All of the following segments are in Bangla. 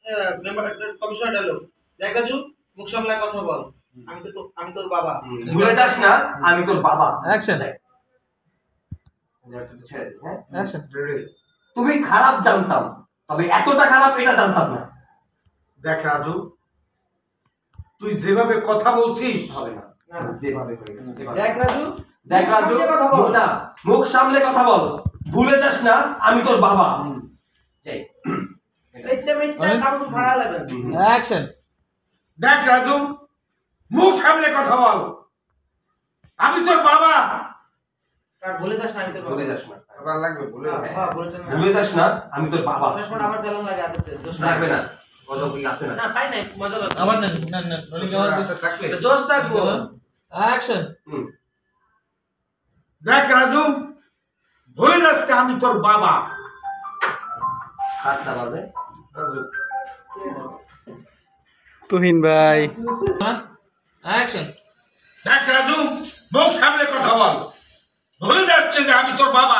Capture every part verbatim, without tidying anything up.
Member commissioner dialogue. দেখ রাজু, মুখ সামলায় কথা বল। আমি তো আমি তোর বাবা। ভুলে যাস না আমি তোর বাবা। অ্যাকশন। হ্যাঁ অ্যাকশন। তুমি খারাপ জানতাম, তবে এতটা খারাপ এটা জানতাম না। দেখ রাজু, তুই যেভাবে কথা বলছিস হবে না, যেভাবে হয়ে গেছে। দেখ রাজু, দেখ রাজু, মুখ না, মুখ সামলে কথা বল। ভুলে যাস না আমি তোর বাবা। যাই এইটা মিটটা কাগজ ভাড়া লাগবে। অ্যাকশন। দেখ রাজু, মুখ সামলে কথা বল। আমি তোর বাবা। কার বলে যাস না আমি তোর ভুলে বাবা। যাস না। আবার লাগবে বলে। হ্যাঁ বলে যাস না। ভুলে যাস না আমি তোর বাবা। চশমাটা আবার তেলন লাগে হাতে। জোশ লাগবে না, কত কি আছে না। না পাই নাই, মজা লাগবে। আবার না না না রোলিং আবার থাকবে। জোশ থাকবো। অ্যাকশন। হুম দেখ রাজু, ভুলে যাস না আমি তোর বাবা। সাতটা বাজে। রাজু, তুহিন ভাই অ্যাকশন। দেখ রাজু, মুখ সামলে কথা বল। ভুলে যাচ্ছে যে আমি তোর বাবা।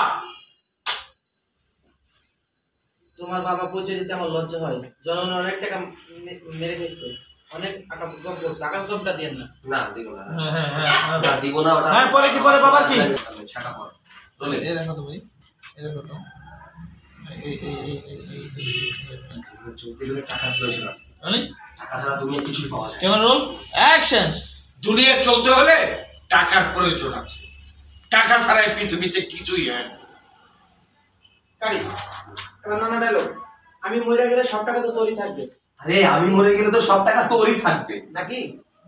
তোমার বাবা পরিচয় দিতে আমার লজ্জা হয়। জনগণ অনেক টাকা মে- মেরে গেছে, অনেক টাকা কম করছে। টাকা কমটা দিয়ে না। না দিব না। হ্যাঁ হ্যাঁ হ্যাঁ না দিব না ওটা। হ্যাঁ, পরে কি, পরে বাবার কি? ছাটা পর। চলে। এই দেখো তো ভাই, এই দেখো তো এই এই এই এই এই চলতে গেলে টাকার প্রয়োজন আছে। রোলিং টাকা ছাড়া দুনিয়া কিছুই পাওয়া যায় না। Camera roll action. দুনিয়া চলতে হলে টাকার প্রয়োজন আছে। টাকা ছাড়া এই পৃথিবীতে কিছুই হয় না। কারি এবার নানা ডায়লগ। আমি মরে গেলে সব টাকা তো তোরই থাকবে আরে আমি মরে গেলে তো সব টাকা তোরই থাকবে। নাকি?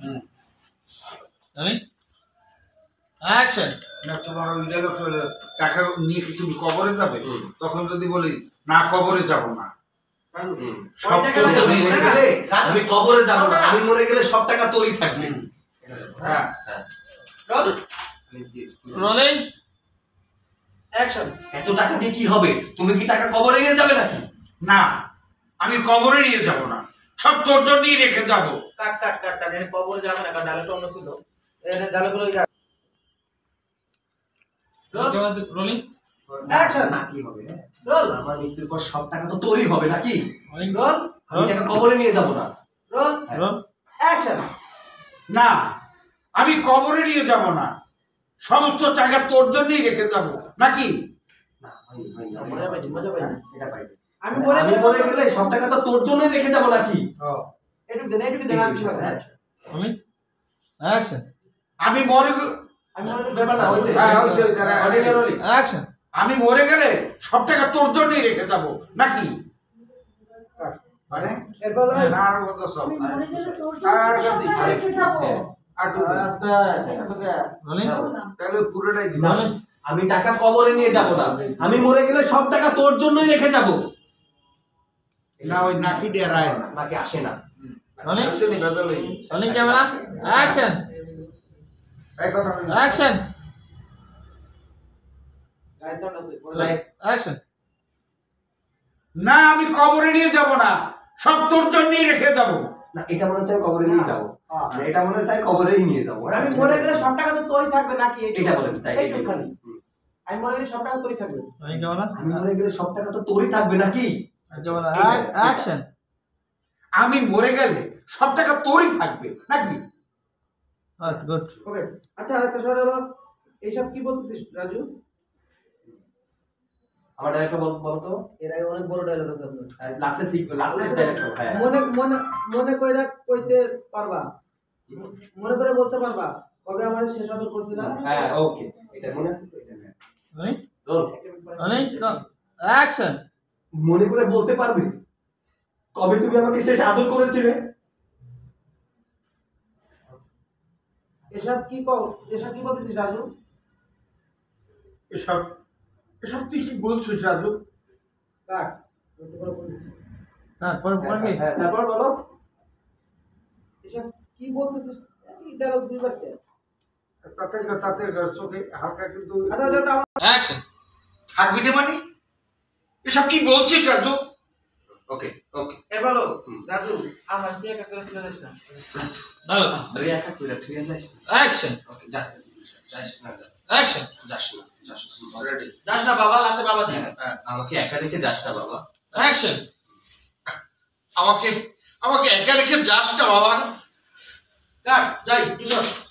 Rolling action. না তোমার ওই ডায়লগ টাকা নিয়ে কি তুমি কবরে যাবে? হুম। তখন যদি বলি না কবরে যাব না, হুম। সব ওই তোর টাকা আমি জন্য। মরে গেলে আমি কবরে যাব না, আমি মরে গেলে সব টাকা তোরই থাকবে। হ্যাঁ, রোল রোলিং অ্যাকশন। এত টাকা দিয়ে কি হবে? তুমি কি টাকা কবরে নিয়ে যাবে নাকি? না আমি কবরে নিয়ে যাব না, সব তোর জন্যই রেখে যাব। কাট কাট কাট কাট। এর কবর যাবে না, কারণ ডায়লগটা অন্য ছিল। এর ডায়লগগুলো ওই রোল রোলিং অ্যাকশন। না কি হবে? রোল আমার মৃত্যুর পর সব টাকা তো তোরই হবে নাকি? রোলিং রোল আমি টাকা কবরে নিয়ে যাব না। Roll roll action. না আমি কবরে নিয়ে যাব না, সমস্ত টাকা তোর জন্যই রেখে যাব নাকি? না, হয়নি, হয়নি, হয়নি। মজা পাইছি, মজা পাইছি। এটা পাইনি। আমি মরে আমি গেলে মরে গেলে সব টাকা তো তোর জন্যই রেখে যাব নাকি? এটুকু দেন, এটুকু দেন। আর কিছু হবে না। Rolling action. আমি মরে গে- আমি মরে গেলে ব্যাপার না, হয়েছে। হ্যাঁ, হয়েছে, হয়েছে, হ্যাঁ, রোলিং, হ্যাঁ। রোলিং। অ্যাকশন। আমি মরে গেলে সব টাকা তোর জন্যই রেখে যাব নাকি? মানে এরপর না আর কত সব আমি মরে গেলে তোর আর আর জন্য কত সব রেখে যাবো। হ্যাঁ। আর টুকু। আস্তে আস্তে রোলিং তাহলে পুরোটাই দিন। না, আমি টাকা কবরে নিয়ে যাব না, আমি মরে গেলে সব টাকা তোর জন্যই রেখে যাব। না ওই নাকি ডেরায় না। নাকি আসে না। রোলিং আসেনি বেদলেই। Rolling camera action. এই কথা কই না। অ্যাকশন। গাইস সাউন্ড আছে। অ্যাকশন। না আমি কবরে নিয়ে যাব না, সব তোর জন্যই রেখে যাব। না, এটা মনে হচ্ছে আমি কবরে নিয়ে যাব। না, এটা মনে হচ্ছে আমি কবরেই নিয়ে যাব। আমি মরে গেলে সব টাকা তো তোরই থাকবে নাকি? এটা বলেন, তাই এইটুখানি। হুম। আমি মরে গেলে সব টাকা তোরই থাকবে রোলিং ক্যামেরা আমি মরে গেলে সব টাকা তো তোরই থাকবে নাকি? Camera action. আমি মরে গেলে সব টাকা তোরই থাকবে নাকি? গুড। ওকে। আচ্ছা আরেকটা শর্ট হলো, এইসব কি বলতেছিস রাজু? আমার ডাইরেক্টর বল বল তো। এর আগে অনেক বড় ডায়লগ আছে আপনার। লাস্টে সিক লাস্টে ডাইরেক্টর। হ্যাঁ, মনে মনে মনে কইরা কইতে পারবা, মনে করে বলতে পারবা কবে আমার শেষ আদর করছিলা? হ্যাঁ, ওকে, এটা মনে আছে তো? এটা হ্যাঁ। Rolling roll. Rolling action. মনে করে বলতে পারবে কবে তুমি আমাকে শেষ আদর করেছিলে? এসব কি কও, এসব কি বলতেছিস রাজু? এসব এসব তুই কি বলছিস রাজু? কাট বলতে পারো বলতেছিস। হ্যাঁ পরে পরে কি? হ্যাঁ, তারপর বলো। এসব কি বলতেছিস? এই ডায়লগ দুইবার কে? তাতে তাতে চোখে হালকা কিন্তু আচ্ছা এটা অ্যাকশন। থাকবি না মানে? এসব কি বলছিস রাজু? ওকে, ওকে। এ বলো রাজু, আমার কি একা করে তুলে দিস না? নাও আরে একা কইরা তুই যাস না। অ্যাকশন। ওকে, যা। যাস না, যা। অ্যাকশন। যাস না, যাস না। অলরেডি যাস না বাবা, লাস্টে বাবা দিই। হ্যাঁ, আমাকে একা রেখে যাস না বাবা। অ্যাকশন। আমাকে আমাকে একা রেখে যাস না বাবা। কাট যাই তুই সর।